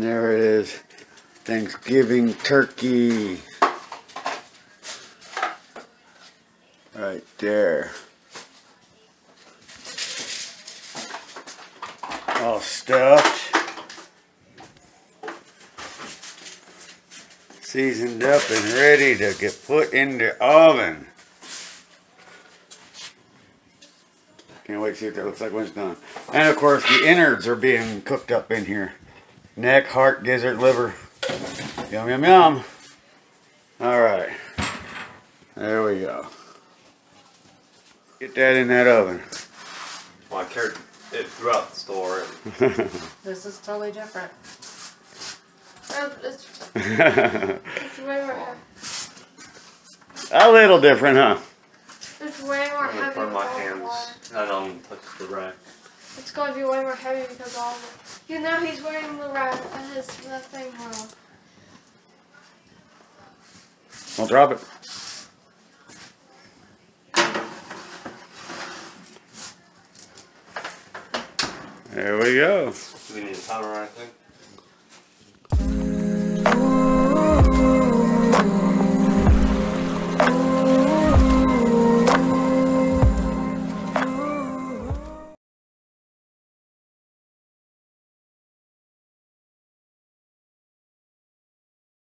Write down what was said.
there it is. Thanksgiving turkey. Right there. All stuffed. Seasoned up and ready to get put in the oven. Can't wait to see what that looks like when it's done. And of course the innards are being cooked up in here. Neck, heart, gizzard, liver. Yum, yum, yum. Alright. There we go. Get that in that oven. Well, I carried it throughout the store. This is totally different. It's way more. A little different, huh? It's way more I'm gonna heavy. burn my with all the hands. water. I don't even touch the rack. It's going to be way more heavy because all of it. You know he's wearing the rack and his the thing wrong. Don't drop it. There we go. Do we need a timer or anything?